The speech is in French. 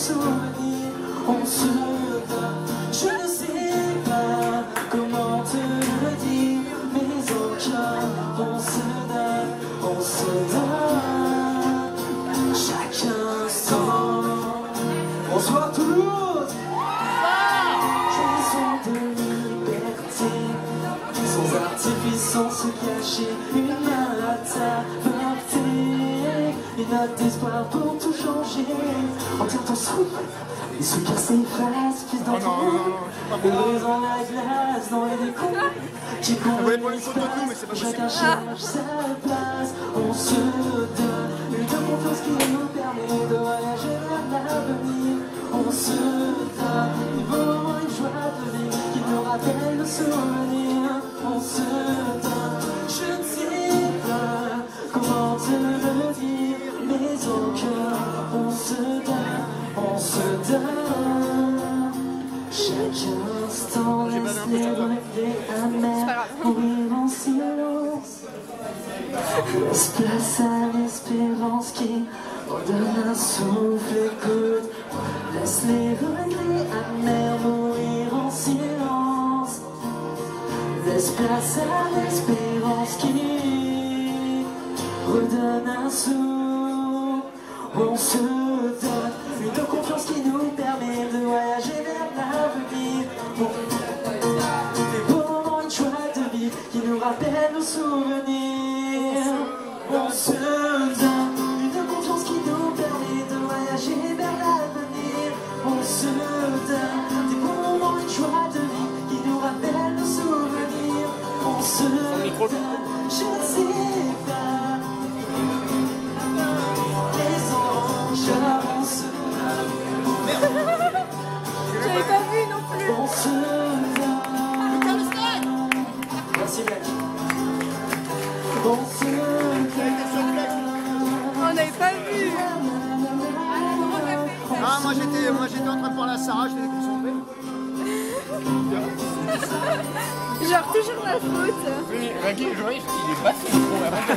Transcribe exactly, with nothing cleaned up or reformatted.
souvenir. On se donne, je ne sais pas comment te le dire, mais au cœur, on se donne, on se donne, chaque instant. Bonsoir Toulouse. Chanson de liberté, sans artifice, sans se cacher, une main à ta portée, une note d'espoir pour tout changer. En tient ton souffle, les souvenirs s'effacent, plus dans ton monde, et dans la glace, dans les décombres qui courent l'espace, chacun cherche sa place. On se donne une confiance qui nous permet de voyager vers l'avenir. On se donne une bonne une joie de vivre qui nous rappelle le souvenir. On se donne, je ne sais pas comment te le dire, mais au cœur, on se donne, on se donne. Chaque instant laisse les reflets amers mourir en silence. Laisse place à l'espérance qui redonne un souffle, écoute. Laisse les regrets amers mourir en silence. Laisse place à l'espérance qui redonne un souffle. On se donne une confiance qui nous permet de voyager vers l'avenir. Des beaux moments, une joie de vivre qui nous rappelle nos souvenirs. On se donne une confiance qui nous permet de voyager vers l'avenir. On se donne des beaux moments, une joie de vivre qui nous rappelle nos souvenirs. On se donne, je ne sais pas. Les anges, on se donne. J'avais pas vu non plus. On se donne. Merci Black. On se donne. On n'avait pas vu. Ah, moi j'étais moi j'étais en train de parler à Sarah, j'étais déconcentré. Genre toujours la faute. Oui, mais Raggy, il est pas si gros.